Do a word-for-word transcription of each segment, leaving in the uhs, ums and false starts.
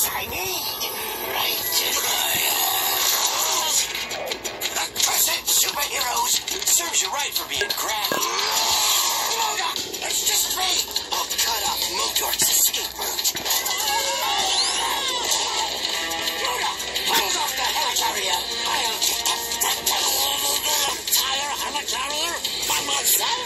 I need. Right in my eyes. Present superheroes. Serves you right for being crabby. MODOK, it's just me. I'll cut off MODOK's escape route. MODOK, hold off the helicarrier. I'll get the entire helicarrier by myself.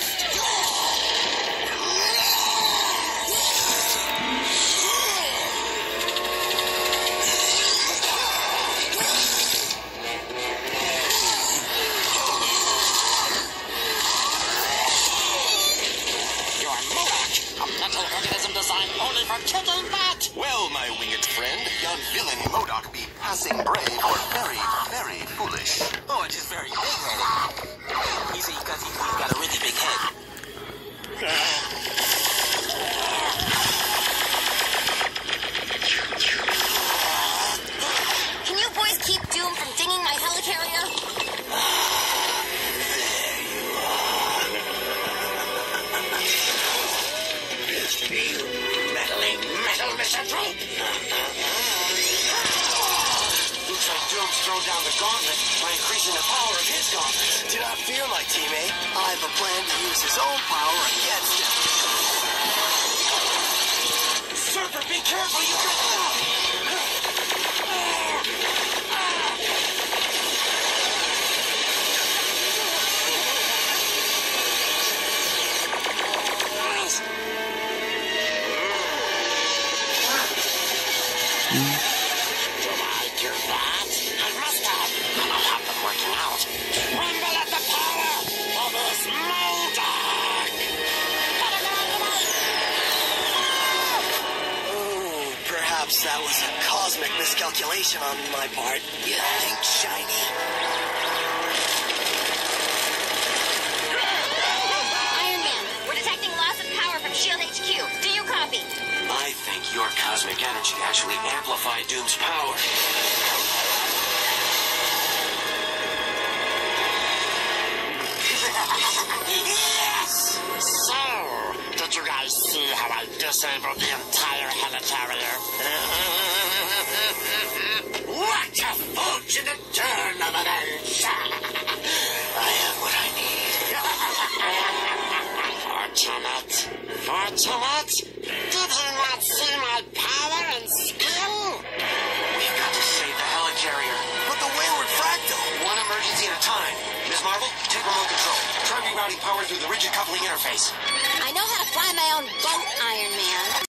Kicking butt! Well, my winged friend, young villain MODOK be passing brave or very, very foolish. Oh, it is very big-headed. Easy, because he's got a really big head. Can you boys keep Doom from dinging my helicarrier? There you are. It's me. Metal, Mister Drake! Looks like Doom's thrown down the gauntlet by increasing the power of his gauntlet. Do not fear, my teammate. I have a plan to use his own power against him. Surfer, be careful! You got Do I do that? I must have. I'll have them working out. Tremble at the power of this MODOK! Oh, perhaps that was a cosmic miscalculation on my part. You think, Shiny? Iron Man, we're detecting loss of power from SHIELD H Q. Do you copy? I think your cosmic energy actually amplified Doom's power. Yes! So, did you guys see how I disabled the entire helicarrier? What a fortunate turn of events! I have what I need. Fortunate. Fortunate? Did you not see my power and skill? We've got to save the helicarrier. But the wayward Fractal! One emergency at a time. Miz Marvel, take remote control. Try rerouting power through the rigid coupling interface. I know how to fly my own boat, Iron Man.